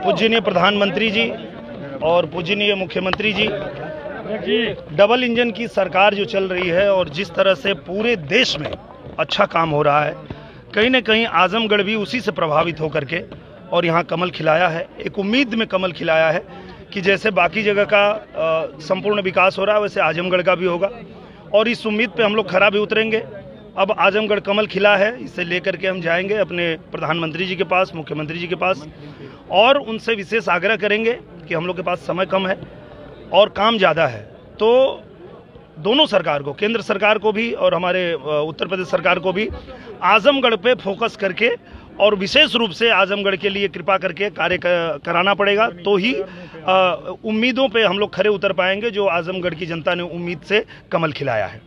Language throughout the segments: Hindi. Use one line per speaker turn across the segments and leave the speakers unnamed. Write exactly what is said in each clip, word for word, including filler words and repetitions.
पूजनीय प्रधानमंत्री जी और पूजनीय मुख्यमंत्री जी, डबल इंजन की सरकार जो चल रही है और जिस तरह से पूरे देश में अच्छा काम हो रहा है, कहीं न कहीं आजमगढ़ भी उसी से प्रभावित होकर के और यहाँ कमल खिलाया है। एक उम्मीद में कमल खिलाया है कि जैसे बाकी जगह का संपूर्ण विकास हो रहा है वैसे आजमगढ़ का भी होगा, और इस उम्मीद पे हम लोग खरा भी उतरेंगे। अब आजमगढ़ कमल खिला है, इसे लेकर के हम जाएंगे अपने प्रधानमंत्री जी के पास, मुख्यमंत्री जी के पास, और उनसे विशेष आग्रह करेंगे कि हम लोग के पास समय कम है और काम ज़्यादा है, तो दोनों सरकार को, केंद्र सरकार को भी और हमारे उत्तर प्रदेश सरकार को भी आजमगढ़ पे फोकस करके और विशेष रूप से आजमगढ़ के लिए कृपा करके कार्य कराना पड़ेगा, तो ही उम्मीदों पे हम लोग खरे उतर पाएंगे जो आजमगढ़ की जनता ने उम्मीद से कमल खिलाया है।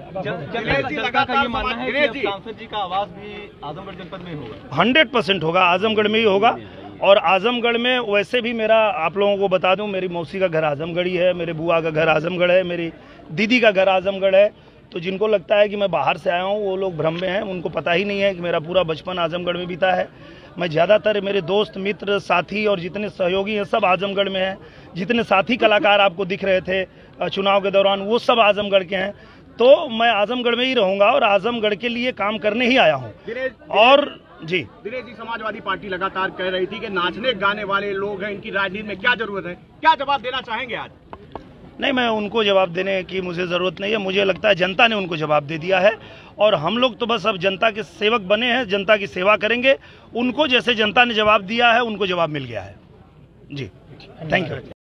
हंड्रेड परसेंट होगा, आजमगढ़ में ही होगा। और आजमगढ़ में वैसे भी मेरा, आप लोगों को बता दूं, मेरी मौसी का घर आजमगढ़ ही है, मेरे बुआ का घर आजमगढ़ है, मेरी दीदी का घर आजमगढ़ है। तो जिनको लगता है कि मैं बाहर से आया हूं वो लोग भ्रम में हैं, उनको पता ही नहीं है कि मेरा पूरा बचपन आजमगढ़ में बीता है। मैं ज़्यादातर मेरे दोस्त मित्र साथी और जितने सहयोगी हैं सब आजमगढ़ में हैं। जितने साथी कलाकार आपको दिख रहे थे चुनाव के दौरान वो सब आजमगढ़ के हैं। तो मैं आजमगढ़ में ही रहूँगा और आजमगढ़ के लिए काम करने ही आया हूँ। और जी
दिनेश जी, समाजवादी पार्टी लगातार कह रही थी कि नाचने गाने वाले लोग हैं, इनकी राजनीति में क्या जरूरत है, क्या जवाब देना चाहेंगे आज?
नहीं, मैं उनको जवाब देने की मुझे ज़रूरत नहीं है। मुझे लगता है जनता ने उनको जवाब दे दिया है और हम लोग तो बस अब जनता के सेवक बने हैं, जनता की सेवा करेंगे। उनको जैसे जनता ने जवाब दिया है उनको जवाब मिल गया है। जी, थैंक यू।